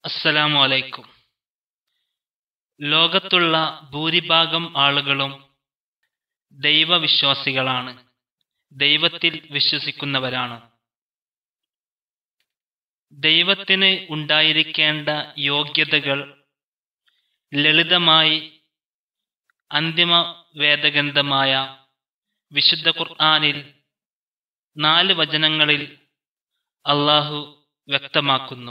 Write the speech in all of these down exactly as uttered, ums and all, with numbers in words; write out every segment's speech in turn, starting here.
അസ്സലാമു അലൈക്കും. ലോകത്തുള്ള ഭൂരിഭാഗം ആളുകളും ദൈവവിശ്വാസികളാണ്, ദൈവത്തിൽ വിശ്വസിക്കുന്നവരാണ്. ദൈവത്തിന് ഉണ്ടായിരിക്കേണ്ട യോഗ്യതകൾ ലളിതമായി അന്തിമ വേദഗ്രന്ഥമായ വിശുദ്ധ ഖുർആനിൽ നാല് വചനങ്ങളിൽ അള്ളാഹു വ്യക്തമാക്കുന്നു.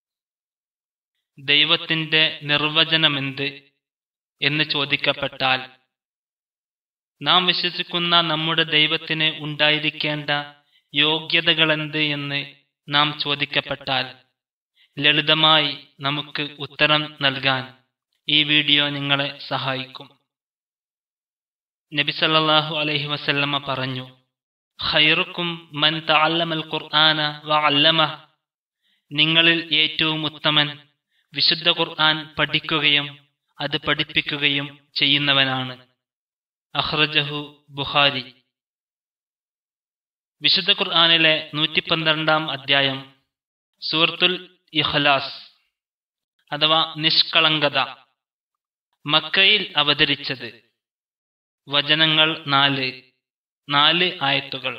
ദൈവത്തിൻ്റെ നിർവചനമെന്ത് എന്ന് ചോദിക്കപ്പെട്ടാൽ, നാം വിശ്വസിക്കുന്ന നമ്മുടെ ദൈവത്തിന് ഉണ്ടായിരിക്കേണ്ട യോഗ്യതകളെന്ത് എന്ന് നാം ചോദിക്കപ്പെട്ടാൽ ലളിതമായി നമുക്ക് ഉത്തരം നൽകാൻ ഈ വീഡിയോ നിങ്ങളെ സഹായിക്കും. നബി സല്ലല്ലാഹു അലൈഹി വസല്ലമ പറഞ്ഞു, ഖൈറുക്കും മൻ തഅല്ലമൽ ഖുർആന വഅല്ലമഹ്, നിങ്ങളിൽ ഏറ്റവും ഉത്തമൻ വിശുദ്ധ ഖുർആൻ പഠിക്കുകയും അത് പഠിപ്പിക്കുകയും ചെയ്യുന്നവനാണ്. അഖ്റജഹു ബുഖാരി. വിശുദ്ധ ഖുർആനിലെ നൂറ്റി പന്ത്രണ്ടാം അധ്യായം സൂറത്തുൽ ഇഖ്ലാസ് അഥവാ നിഷ്കളങ്കത, മക്കയിൽ അവതരിച്ചത്. വചനങ്ങൾ നാല് നാല് ആയത്തുകൾ.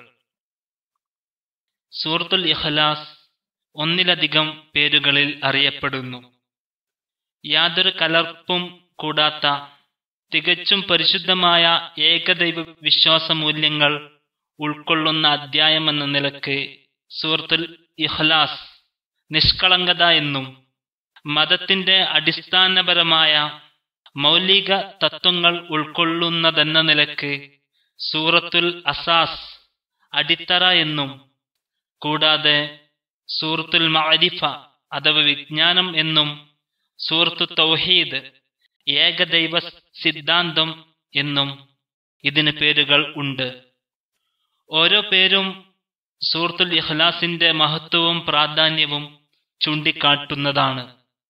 സൂറത്തുൽ ഇഖ്ലാസ് ഒന്നിലധികം പേരുകളിൽ അറിയപ്പെടുന്നു. യാതൊരു കലർപ്പും കൂടാത്ത തികച്ചും പരിശുദ്ധമായ ഏകദൈവ വിശ്വാസ മൂല്യങ്ങൾ ഉൾക്കൊള്ളുന്ന അധ്യായമെന്ന നിലക്ക് സൂറത്തുൽ ഇഖ്ലാസ് നിഷ്കളങ്കത എന്നും, മതത്തിന്റെ അടിസ്ഥാനപരമായ മൗലിക തത്വങ്ങൾ ഉൾക്കൊള്ളുന്നതെന്ന നിലക്ക് സൂറത്തുൽ അസാസ് അടിത്തറ എന്നും, കൂടാതെ സൂറത്തുൽ മഅരിഫ അഥവാ വിജ്ഞാനം എന്നും, സൂറത്തു തൗഹീദ് ഏകദൈവ സിദ്ധാന്തം എന്നും ഇതിന് പേരുകൾ ഉണ്ട്. ഓരോ പേരും സൂറത്തുൽ ഇഖ്ലാസിന്റെ മഹത്വവും പ്രാധാന്യവും ചൂണ്ടിക്കാട്ടുന്നതാണ്.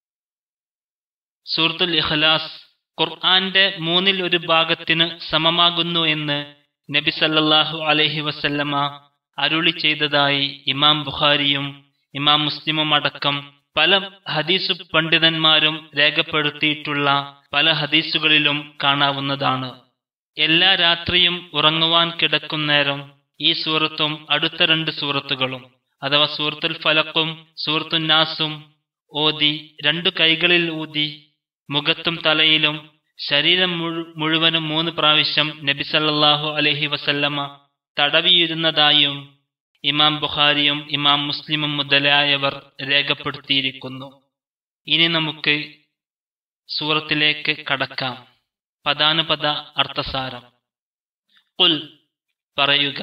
സൂറത്തുൽ ഇഖ്ലാസ് ഖുർആന്റെ മൂന്നിൽ ഒരു ഭാഗത്തിന് സമമാകുന്നു എന്ന് നബി സല്ലല്ലാഹു അലൈഹി വസല്ലമ അരുളി ചെയ്തതായി ഇമാം ബുഖാരിയും ഇമാം മുസ്ലിമും അടക്കം പല ഹദീസ് പണ്ഡിതന്മാരും രേഖപ്പെടുത്തിയിട്ടുള്ള പല ഹദീസുകളിലും കാണാവുന്നതാണ്. എല്ലാ രാത്രിയും ഉറങ്ങുവാൻ കിടക്കും നേരം ഈ സൂറത്തും അടുത്ത രണ്ട് സൂറത്തുകളും അഥവാ സൂറത്തുൽ ഫലഖും സൂറത്തുൻ നാസും ഓതി രണ്ടു കൈകളിൽ ഊതി മുഖത്തും തലയിലും ശരീരം മുഴുവനും മൂന്ന് പ്രാവശ്യം നബി സല്ലല്ലാഹു അലൈഹി വസല്ലമ തടവിയിരുന്നതായും ഇമാം ബുഖാരിയും ഇമാം മുസ്ലിമും മുതലായവർ രേഖപ്പെടുത്തിയിരിക്കുന്നു. ഇനി നമുക്ക് സൂറത്തിലേക്ക് കടക്കാം. പദാനുപദ അർത്ഥസാരം. ഖുൽ പറയുക,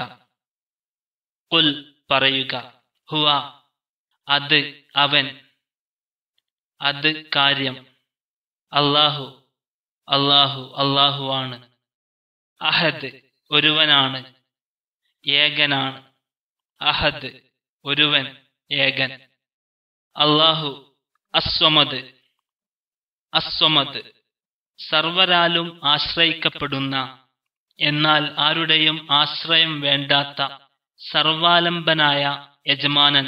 ഖുൽ പറയുക, ഹുവ അത് അവൻ, അത് കാര്യം, അല്ലാഹു അല്ലാഹു അല്ലാഹുവാണ്, അഹദ് ഒരുവനാണ്, ഏകനാണ്, അഹദ് ഒരുവൻ, ഏകൻ, അല്ലാഹു അസ്വമദ് അസ്വമദ് സർവരാലും ആശ്രയിക്കപ്പെടുന്ന എന്നാൽ ആരുടെയും ആശ്രയം വേണ്ടാത്ത സർവാലംബനായ യജമാനൻ.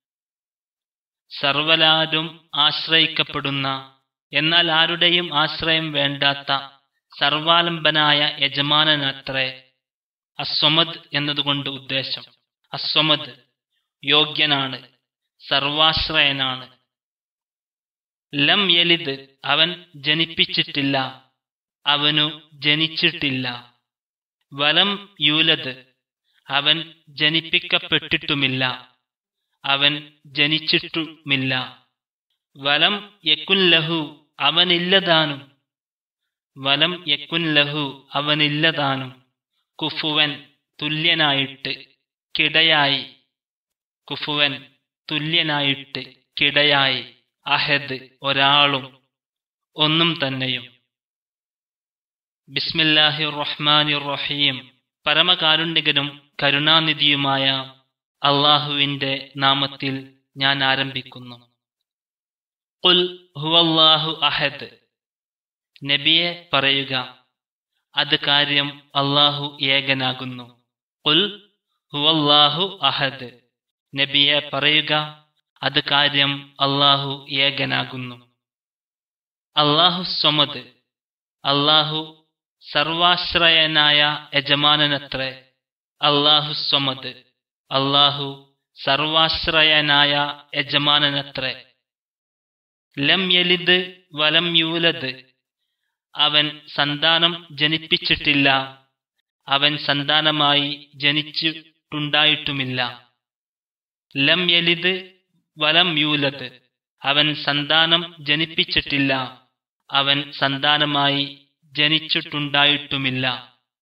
സർവരാലും ആശ്രയിക്കപ്പെടുന്ന എന്നാൽ ആരുടെയും ആശ്രയം വേണ്ടാത്ത സർവാലംബനായ യജമാനനത്രേ അസ്വമദ് എന്നതുകൊണ്ട് ഉദ്ദേശം. അസ്വമദ് യോഗ്യനാണ്, സർവാശ്രയനാണ്. ലം യലിദ് അവൻ ജനിപ്പിച്ചിട്ടില്ല, അവനു ജനിച്ചിട്ടില്ല. വലം യൂലദ് അവൻ ജനിപ്പിക്കപ്പെട്ടിട്ടുമില്ല, അവൻ ജനിച്ചിട്ടുമില്ല. വലം യകുൻ ലഹു അവനില്ലതാനും, വലം യകുൻ ലഹു അവനില്ലതാനും കുഫുവൻ തുല്യനായിട്ട്, കിടയായി, കുഫുവൻ തുല്യനായിട്ട്, കിടയായി, അഹദ് ഒരാളും, ഒന്നും തന്നെയും. ബിസ്മില്ലാഹിർ റഹ്മാനിർ റഹീം പരമകാരുണ്യകനും കരുണാനിധിയുമായ അള്ളാഹുവിന്റെ നാമത്തിൽ ഞാൻ ആരംഭിക്കുന്നു. ഖുൽ ഹുവല്ലാഹു അഹദ് നബിയെ പറയുക, അത് കാര്യം അള്ളാഹു ഏകനാകുന്നു. ഖുൽ ഹുവല്ലാഹു അഹദ് നബിയെ പറയുക, അത് കാര്യം അള്ളാഹു ഏകനാകുന്നു. അള്ളാഹു സ്വമദ്, അള്ളാഹു സർവാശ്രയനായ യജമാനനത്രേ. അള്ളാഹു സ്വമദ്, അള്ളാഹു സർവാശ്രയനായ യജമാനനത്രേ. ലം യലിദ് വലം യൂലദ്, അവൻ സന്താനം ജനിപ്പിച്ചിട്ടില്ല, അവൻ സന്താനമായി ജനിച്ചിട്ടുണ്ടായിട്ടുമില്ല. ലം യലിദ് വലം യൂലദ്, അവൻ സന്താനം ജനിപ്പിച്ചിട്ടില്ല, അവൻ സന്താനമായി ജനിച്ചിട്ടുണ്ടായിട്ടുമില്ല.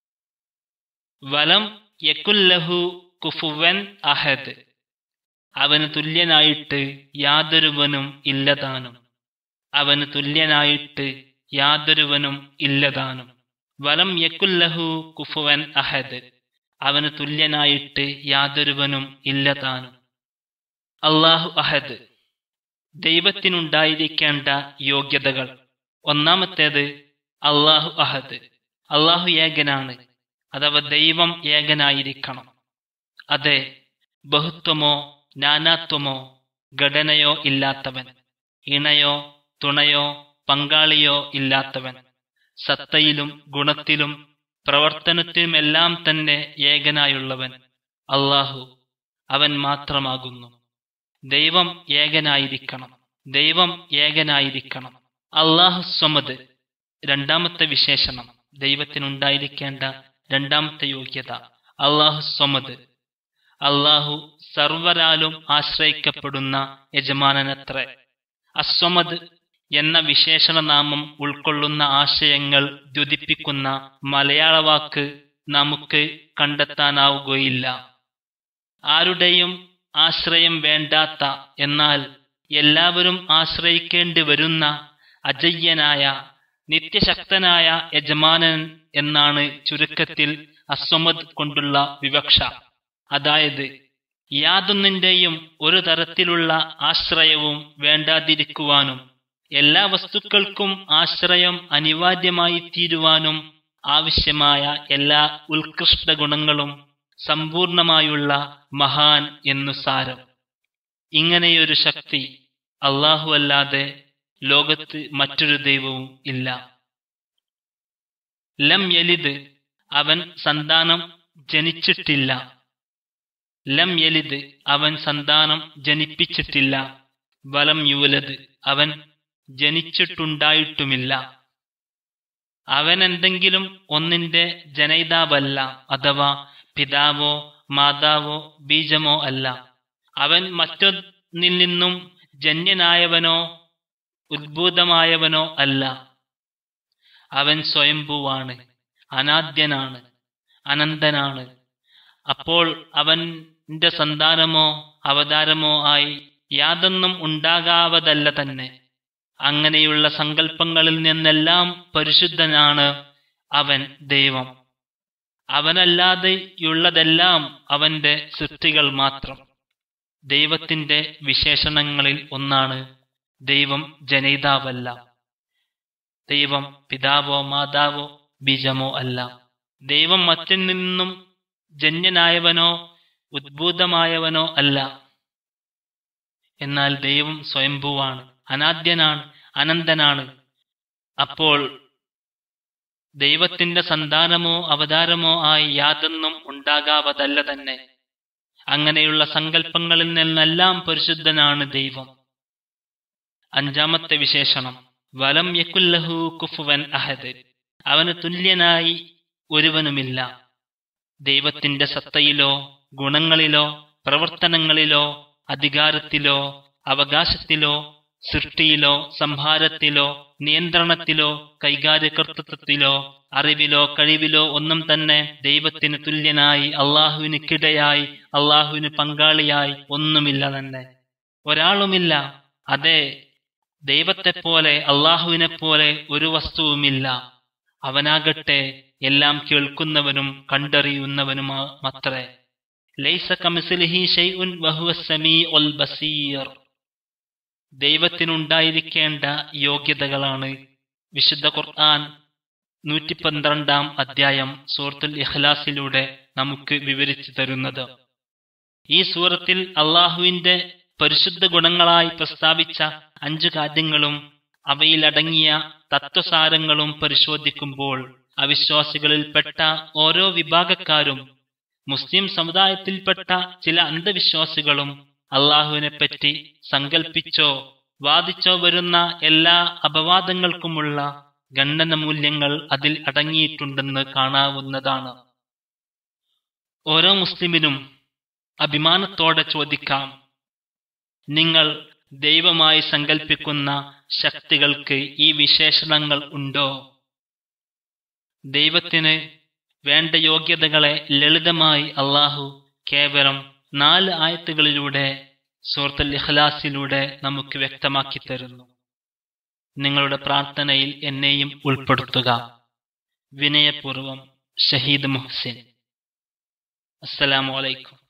വലം യകുല്ലഹു കുഫുവൻ അഹദ്, അവന് തുല്യനായിട്ട് യാതൊരുവനും ഇല്ലതാനും, അവന് തുല്യനായിട്ട് യാതൊരുവനും ഇല്ലതാനും. വലം യകുല്ലഹു കുഫുവൻ അഹദ്, അവന് തുല്യനായിട്ട് യാതൊരുവനും ഇല്ലതാനും. അല്ലാഹു അഹദ്, ദൈവത്തിനുണ്ടായിരിക്കേണ്ട യോഗ്യതകൾ. ഒന്നാമത്തേത് അല്ലാഹു അഹദ്, അല്ലാഹു ഏകനാണ്, അഥവാ ദൈവം ഏകനായിരിക്കണം. അതെ, ബഹുത്വമോ നാനാത്വമോ ഘടനയോ ഇല്ലാത്തവൻ, ഇണയോ തുണയോ പങ്കാളിയോ ഇല്ലാത്തവൻ, സത്തയിലും ഗുണത്തിലും പ്രവർത്തനത്തിലുമെല്ലാം തന്നെ ഏകനായുള്ളവൻ അല്ലാഹു, അവൻ മാത്രമാകുന്നു. ദൈവം ഏകനായിരിക്കണം, ദൈവം ഏകനായിരിക്കണം. അല്ലാഹു സ്വമദ്, രണ്ടാമത്തെ വിശേഷണം, ദൈവത്തിനുണ്ടായിരിക്കേണ്ട രണ്ടാമത്തെ യോഗ്യത അല്ലാഹു സ്വമദ്, അല്ലാഹു സർവരാലും ആശ്രയിക്കപ്പെടുന്ന യജമാനനത്രേ. അസ്വമദ് എന്ന വിശേഷണനാമം ഉൾക്കൊള്ളുന്ന ആശയങ്ങൾ ദ്യോതിപ്പിക്കുന്ന മലയാള വാക്ക് നമുക്ക് കണ്ടെത്താനാവുകയില്ല. ആരുടെയും ആശ്രയം വേണ്ടാത്ത, എന്നാൽ എല്ലാവരും ആശ്രയിക്കേണ്ടി വരുന്ന അജയ്യനായ നിത്യശക്തനായ യജമാനൻ എന്നാണ് ചുരുക്കത്തിൽ അസ്വമദ് കൊണ്ടുള്ള വിവക്ഷ. അതായത് യാതൊന്നിന്റെയും ഒരു തരത്തിലുള്ള ആശ്രയവും വേണ്ടാതിരിക്കുവാനും എല്ലാ വസ്തുക്കൾക്കും ആശ്രയം അനിവാര്യമായി തീരുവാനും ആവശ്യമായ എല്ലാ ഉത്കൃഷ്ട ഗുണങ്ങളും സമ്പൂർണമായുള്ള മഹാൻ എന്നു സാരം. ഇങ്ങനെയൊരു ശക്തി അല്ലാഹു അല്ലാതെ ലോകത്ത് മറ്റൊരു ദൈവവും ഇല്ല. ലം യലിദ്, അവൻ സന്താനം ജനിച്ചിട്ടില്ല. ലം യലിദ്, അവൻ സന്താനം ജനിപ്പിച്ചിട്ടില്ല. വലം യൂലദ്, അവൻ ജനിച്ചിട്ടുണ്ടായിട്ടുമില്ല. അവൻ എന്തെങ്കിലും ഒന്നിന്റെ ജനയിതാവല്ല, അഥവാ പിതാവോ മാതാവോ ബീജമോ അല്ല. അവൻ മറ്റൊന്നിൽ നിന്നും ജന്യനായവനോ ഉദ്ഭൂതമായവനോ അല്ല. അവൻ സ്വയംഭൂവാണ്, അനാദ്യനാണ്, അനന്തനാണ്. അപ്പോൾ അവന്റെ സന്താനമോ അവതാരമോ ആയി യാതൊന്നും ഉണ്ടാകാവതല്ല തന്നെ. അങ്ങനെയുള്ള സങ്കല്പങ്ങളിൽ നിന്നെല്ലാം പരിശുദ്ധനാണ് അവൻ ദൈവം. അവനല്ലാതെയുള്ളതെല്ലാം അവന്റെ സൃഷ്ടികൾ മാത്രം. ദൈവത്തിന്റെ വിശേഷണങ്ങളിൽ ഒന്നാണ് ദൈവം ജനയിതാവല്ല. ദൈവം പിതാവോ മാതാവോ ബീജമോ അല്ല. ദൈവം മറ്റിൽ നിന്നും ജന്യനായവനോ ഉദ്ഭൂതമായവനോ അല്ല. എന്നാൽ ദൈവം സ്വയംഭൂവാണ്, അനാദ്യനാണ്, അനന്തനാണ്. അപ്പോൾ ദൈവത്തിന്റെ സന്താനമോ അവതാരമോ ആയി യാതൊന്നും ഉണ്ടാകാവതല്ല തന്നെ. അങ്ങനെയുള്ള സങ്കല്പങ്ങളിൽ നിന്നെല്ലാം പരിശുദ്ധനാണ് ദൈവം. അഞ്ചാമത്തെ വിശേഷണം വലം യകുല്ലഹു കുഫുവൻ അഹദ്, അവന് തുല്യനായി ഒരുവനുമില്ല. ദൈവത്തിന്റെ സത്തയിലോ ഗുണങ്ങളിലോ പ്രവർത്തനങ്ങളിലോ അധികാരത്തിലോ അവകാശത്തിലോ സൃഷ്ടിയിലോ സംഹാരത്തിലോ നിയന്ത്രണത്തിലോ കൈകാര്യകർത്തൃത്വത്തിലോ അറിവിലോ കഴിവിലോ ഒന്നും തന്നെ ദൈവത്തിന് തുല്യനായി അള്ളാഹുവിന് കിടയായി അള്ളാഹുവിന് പങ്കാളിയായി ഒന്നുമില്ല തന്നെ, ഒരാളുമില്ല. അതെ, ദൈവത്തെപ്പോലെ അള്ളാഹുവിനെ പോലെ ഒരു വസ്തുവുമില്ല. അവനാകട്ടെ എല്ലാം കേൾക്കുന്നവനും കണ്ടറിയുന്നവനുമത്രേ. ലൈസ കമിസ്ലിഹി ശൈഉൻ വഹുവസ് സമീഉൽ ബസീർ. ദൈവത്തിനുണ്ടായിരിക്കേണ്ട യോഗ്യതകളാണ് വിശുദ്ധ ഖുർആൻ നൂറ്റി പന്ത്രണ്ടാം അധ്യായം സൂറത്തുൽ ഇഖ്ലാസിലൂടെ നമുക്ക് വിവരിച്ചു തരുന്നത്. ഈ സൂറത്തിൽ അള്ളാഹുവിന്റെ പരിശുദ്ധ ഗുണങ്ങളായി പ്രസ്താവിച്ച അഞ്ചു കാര്യങ്ങളും അവയിലടങ്ങിയ തത്വസാരങ്ങളും പരിശോധിക്കുമ്പോൾ അവിശ്വാസികളിൽപ്പെട്ട ഓരോ വിഭാഗക്കാരും മുസ്ലിം സമുദായത്തിൽപ്പെട്ട ചില അന്ധവിശ്വാസികളും അള്ളാഹുവിനെപ്പറ്റി സങ്കൽപ്പിച്ചോ വാദിച്ചോ വരുന്ന എല്ലാ അപവാദങ്ങൾക്കുമുള്ള ഗണ്ഡന മൂല്യങ്ങൾ അതിൽ അടങ്ങിയിട്ടുണ്ടെന്ന് കാണാവുന്നതാണ്. ഓരോ മുസ്ലിമിനും അഭിമാനത്തോടെ ചോദിക്കാം, നിങ്ങൾ ദൈവമായി സങ്കൽപ്പിക്കുന്ന ശക്തികൾക്ക് ഈ വിശേഷണങ്ങൾ ഉണ്ടോ? ദൈവത്തിന് വേണ്ട യോഗ്യതകളെ ലളിതമായി അള്ളാഹു കേവലം നാല് ആയത്തുകളിലൂടെ സൂറത്തുൽ ഇഖ്ലാസിലൂടെ നമുക്ക് വ്യക്തമാക്കി തരുന്നു. നിങ്ങളുടെ പ്രാർത്ഥനയിൽ എന്നെയും ഉൾപ്പെടുത്തുക. വിനയപൂർവം, ഷഹീദ് മുഹ്സിൻ. അസ്സലാമു അലൈക്കും.